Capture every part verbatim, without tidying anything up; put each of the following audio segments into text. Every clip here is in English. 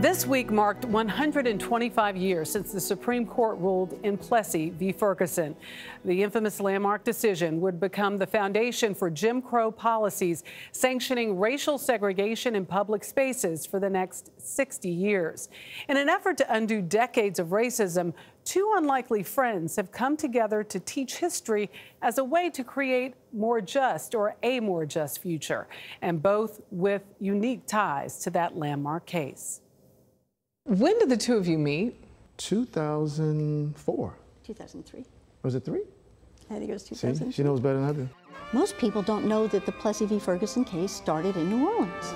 This week marked one hundred twenty-five years since the Supreme Court ruled in Plessy v. Ferguson. The infamous landmark decision would become the foundation for Jim Crow policies sanctioning racial segregation in public spaces for the next sixty years. In an effort to undo decades of racism, two unlikely friends have come together to teach history as a way to create more just or a more just future, and both with unique ties to that landmark case. When did the two of you meet? two thousand four. two thousand three. Was it three? I think it was two thousand three. See, she knows better than I do. Most people don't know that the Plessy v. Ferguson case started in New Orleans.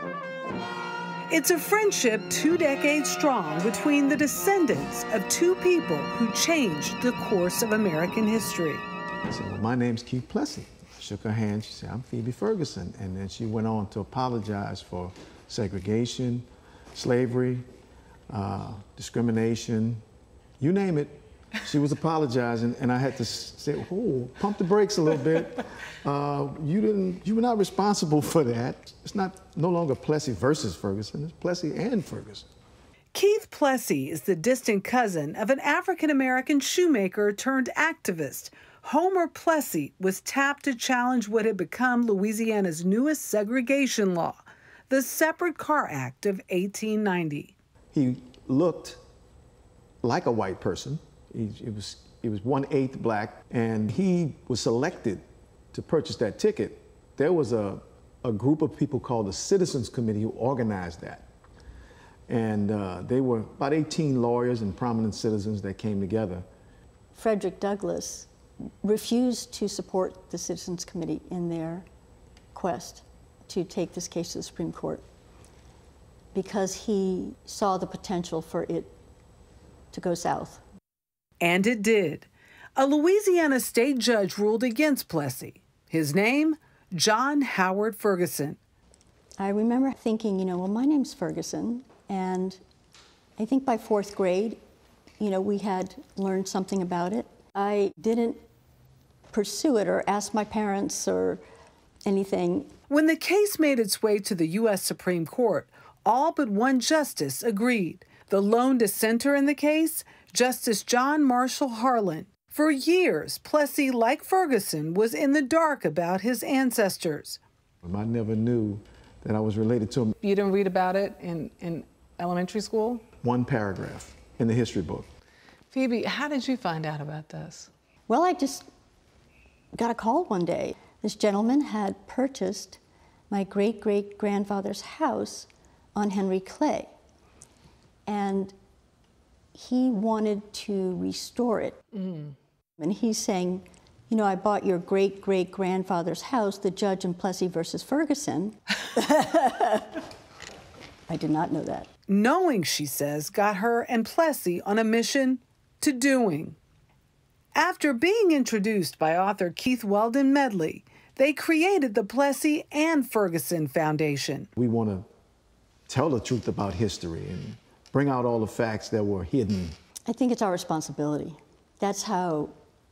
It's a friendship two decades strong between the descendants of two people who changed the course of American history. I said, well, my name's Keith Plessy. I shook her hand. She said, I'm Phoebe Ferguson. And then she went on to apologize for segregation, slavery, uh, discrimination, you name it. She was apologizing, and I had to say, "Oh, pump the brakes a little bit. Uh, you didn't. You were not responsible for that. It's not no longer Plessy versus Ferguson. It's Plessy and Ferguson." Keith Plessy is the distant cousin of an African-American shoemaker turned activist. Homer Plessy was tapped to challenge what had become Louisiana's newest segregation law, the Separate Car Act of eighteen ninety. He looked like a white person. He, he was he was one-eighth black, and he was selected to purchase that ticket. There was a, a group of people called the Citizens Committee who organized that. And uh, they were about eighteen lawyers and prominent citizens that came together. Frederick Douglass refused to support the Citizens Committee in their quest to take this case to the Supreme Court because he saw the potential for it to go south. And it did. A Louisiana state judge ruled against Plessy. His name, John Howard Ferguson. I remember thinking, you know, well, my name's Ferguson, and I think by fourth grade, you know, we had learned something about it. I didn't pursue it or ask my parents or anything. When the case made its way to the U S Supreme Court, all but one justice agreed. The lone dissenter in the case, Justice John Marshall Harlan. For years, Plessy, like Ferguson, was in the dark about his ancestors. I never knew that I was related to him. You didn't read about it in, in elementary school? One paragraph in the history book. Phoebe, how did you find out about this? Well, I just got a call one day. This gentleman had purchased my great-great-grandfather's house on Henry Clay, and he wanted to restore it. Mm. And he's saying, you know, I bought your great-great-grandfather's house, the judge in Plessy versus Ferguson. I did not know that. Knowing, she says, got her and Plessy on a mission to doing. After being introduced by author Keith Weldon Medley, they created the Plessy and Ferguson Foundation. We want to tell the truth about history and bring out all the facts that were hidden. I think it's our responsibility. That's how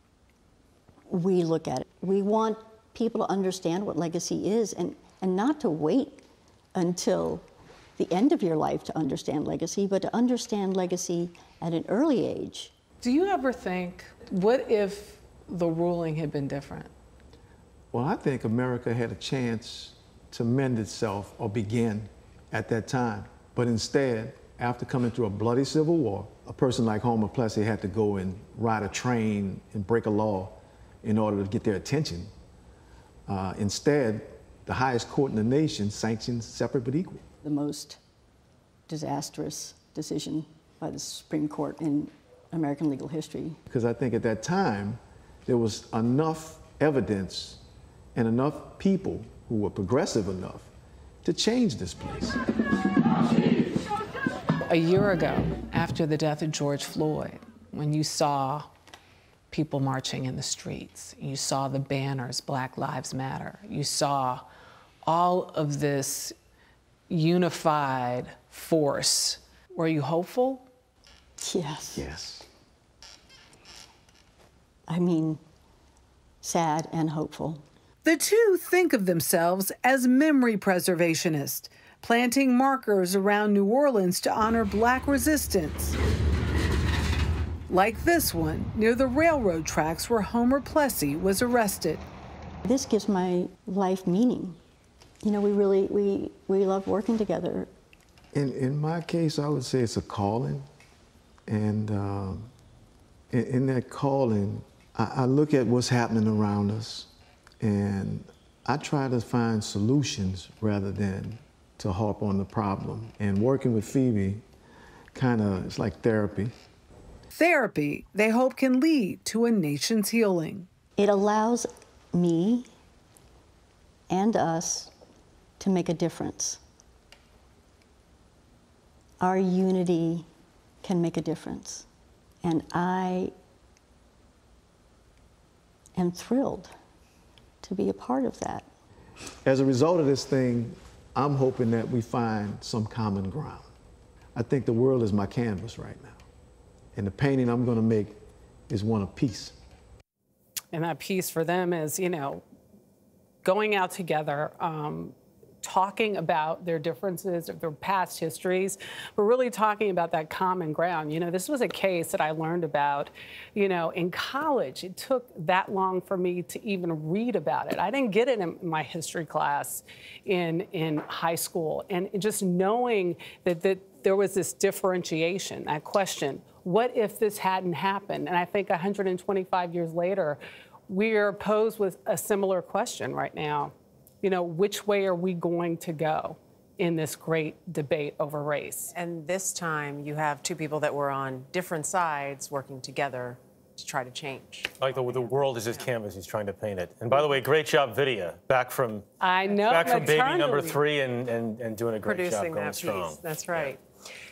we look at it. We want people to understand what legacy is and, and not to wait until the end of your life to understand legacy, but to understand legacy at an early age. Do you ever think, what if the ruling had been different? Well, I think America had a chance to mend itself or begin at that time. But instead, after coming through a bloody civil war, a person like Homer Plessy had to go and ride a train and break a law in order to get their attention. Uh, instead, the highest court in the nation sanctioned separate but equal. The most disastrous decision by the Supreme Court in American legal history. Because I think at that time, there was enough evidence and enough people who were progressive enough to change this place. A year ago, after the death of George Floyd, when you saw people marching in the streets, you saw the banners, Black Lives Matter, you saw all of this unified force, were you hopeful? Yes. Yes. I mean, sad and hopeful. The two think of themselves as memory preservationists, planting markers around New Orleans to honor Black resistance. Like this one near the railroad tracks where Homer Plessy was arrested. This gives my life meaning. You know, we really, we, we love working together. In, in my case, I would say it's a calling. And um, in, in that calling, I, I look at what's happening around us, and I try to find solutions rather than to harp on the problem. And working with Phoebe, kind of, it's like therapy. Therapy, they hope, can lead to a nation's healing. It allows me and us to make a difference. Our unity can make a difference. And I am thrilled to be a part of that. As a result of this thing, I'm hoping that we find some common ground. I think the world is my canvas right now. And the painting I'm going to make is one of peace. And that piece for them is, you know, going out together, um, talking about their differences, their past histories, but really talking about that common ground. You know, this was a case that I learned about, you know, in college. It took that long for me to even read about it. I didn't get it in my history class in, in high school. And just knowing that, that there was this differentiation, that question, what if this hadn't happened? And I think one hundred twenty-five years later, we're posed with a similar question right now. You know, which way are we going to go in this great debate over race? And this time you have two people that were on different sides working together to try to change. Like the, the world is his canvas, he's trying to paint it. And by the way, great job, Vidya, back from I know back from baby maternally. number three and, and, and doing a great Producing job going that strong. piece. That's right. Yeah.